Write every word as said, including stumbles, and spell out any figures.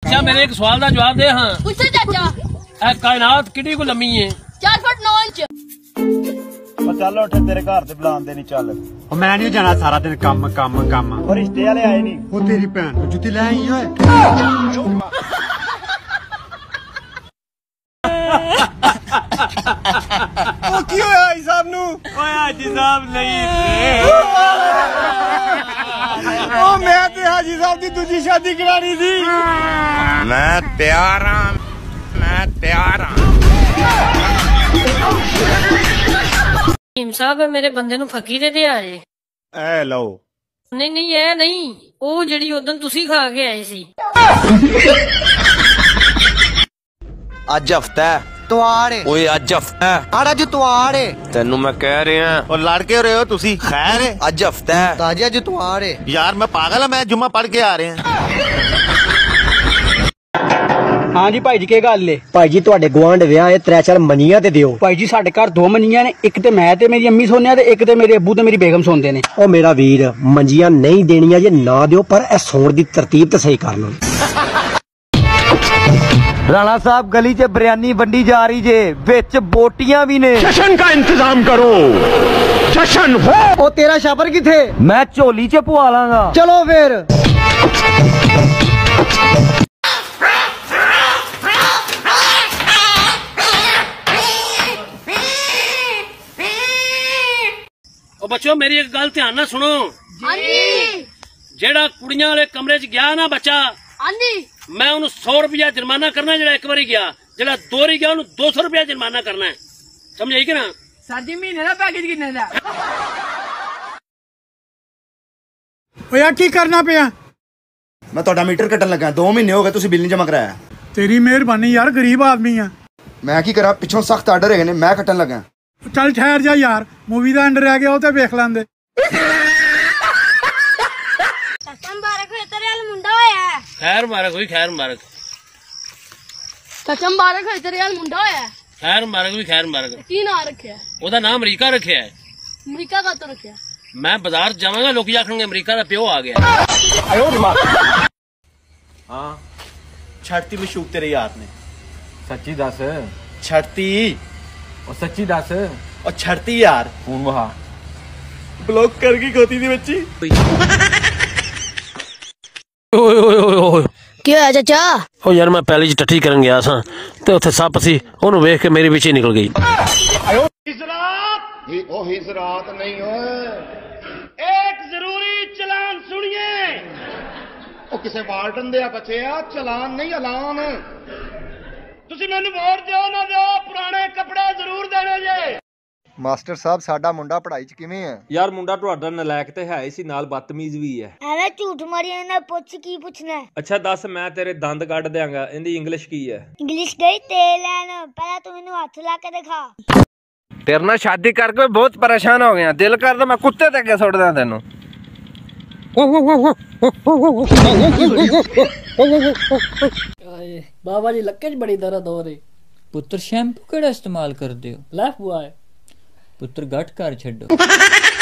अच्छा मेरे एक सवाल का जवाब दे। हाँ पूछो चाचा। ए कायनात कितनी को लम्मी है? चार फुट नौ इंच। चल उठ तेरे घर से बुलाते नहीं चल। मैं नहीं जाना सारा दिन काम काम काम। और रिश्ते वाले आए नहीं। वो तेरी भैन जुत्ती ले आई है। ओ की होया हाजी साहब नु? ओए हाजी साहब नहीं ओ मैं ते हाजी साहब दी दूजी शादी करानी थी। मैं तैयार हां, मैं तैयार हां। साहब मेरे बंदे नु फकी दे दिया जे। ए लो नहीं नहीं ये नहीं ओ जड़ी उदन तुसी खा के आए सी। अज हफ्ता है त्वार है। ओए अज हफ्ता है। आड़ा जो त्वार है। तेनू मैं कह रहा और लड़ के रहे हो तुसी? खैर है अज हफ्ता है। ताजा जो त्वार है। यार मैं पागल है, मैं जुम्मा पढ़ के आ रहे हैं। हाँ जी भाई जी के गल है? भाई जी तुहाडे गुआंढ विआह है, त्रै चार मनियां ते दियो। भाई जी साडे घर दो मनियां ने, एक ते मैं ते मेरी अम्मी सोने ते एक ते मेरे अब्बू ते मेरी बेगम सोंदे ने। ओ मेरा वीर मंजियां नहीं देनियां जे ना दियो, पर ए सोण दी तरतीब ते सही कर लो। राणा साहब गली च बिरयानी वंडी जा रही जे, विच बोटियां भी ने। जश्न का इंतजाम करो, जश्न हो। ओ तेरा शाबर किथे? मैं झोली च पवा लांगा। चलो फिर। ओ बच्चों मेरी एक गल ध्यान ना सुनो। हाँ जी। जेड़ा कुड़ियां वाले कमरे च गया ना बच्चा, हाँ जी, मैं उन्हें सौ रुपया जुर्माना करना। जेड़ा एक बारी गया, जेड़ा दो बारी गया उन्हें दो सौ रुपया जुर्माना करना है। समझ आई कि ना? साडी महीने दा पैकेज किन्ने दा? ओ यार की करना पिया? मैं ਤੁਹਾਡਾ मीटर कटन लगा, दो महीने हो गए तुसी बिल नहीं जमा कराया। तेरी मेहरबानी यार, गरीब आदमी है मैं की करा, पिछों सख्त आर्डर है ने, मैं कटन लगा। चल ठहर जा यार, मूवी दा एंड रह गया वो ते वेख लैंदे। मुबारक होए तेरे हाल मुंडा होया। खैर मुबारक हुई, खैर मुबारक। चाचा मुबारक होए तेरे हाल मुंडा होया। खैर मुबारक हुई, खैर मुबारक। की नाम रखिया? ओदा नाम अमरीका रखिया है। अमरीका का तो रखिया? मैं बाजार जावांगा, लोग आखणगे अमरीका दा प्यो आ गया। हाँ छड़ती मशूक तेरे यार ने। सच्ची दस। छड़ती और सच्ची दस। और छड़ती यार फोन वहा ब्लॉक कर गई गोती दी बच्ची। ओए ओए ओए ओए क्या है चाचा? ओ यार मैं पहले च टट्टी करन गया सा ते उत्थे सप सी, ओनू वेख के मेरे पीछे निकल गई। ओ हिजरात नहीं ओए, एक जरूरी चलान सुनिए। ओ किसे वार्डन दे बचे आ, चलान नहीं ऐलान। तुसी मैनू वोट दिओ ना दिओ, पुराने कपड़े जरूर देने जे। मास्टर साहब साडा मुंडा पढ़ाई च किवें है? यार मुंडा ਤੁਹਾਡਾ ਨਲਾਇਕ ਤੇ ਹੈ ਹੀ ਸੀ, ਨਾਲ ਬਦਤਮੀਜ਼ ਵੀ ਹੈ। ਐਵੇਂ ਝੂਠ ਮਾਰੀ ਇਹਨਾਂ ਪੁੱਛ ਕੀ ਪੁੱਛਣਾ? ਅੱਛਾ ਦੱਸ, ਮੈਂ ਤੇਰੇ ਦੰਦ ਕੱਢ ਦਿਆਂਗਾ। ਇਹਦੀ ਇੰਗਲਿਸ਼ ਕੀ ਹੈ? ਇੰਗਲਿਸ਼ ਗਈ ਤੇਲ ਲੈਣ, ਪਹਿਲਾਂ ਤੂੰ ਮੈਨੂੰ ਹੱਥ ਲਾ ਕੇ ਦਿਖਾ। तेरे नाल शादी करके बहुत परेशान हो गया, दिल करदा मैं कुत्ते ते अगे सुट दा तेनू। बाबा जी लक्के च बड़ी दर्द हो रही। पुत्र शैम्पू केड़ा इस्तेमाल करदे हो? लैफ बुआ है पुत्र गट कर छड्डो।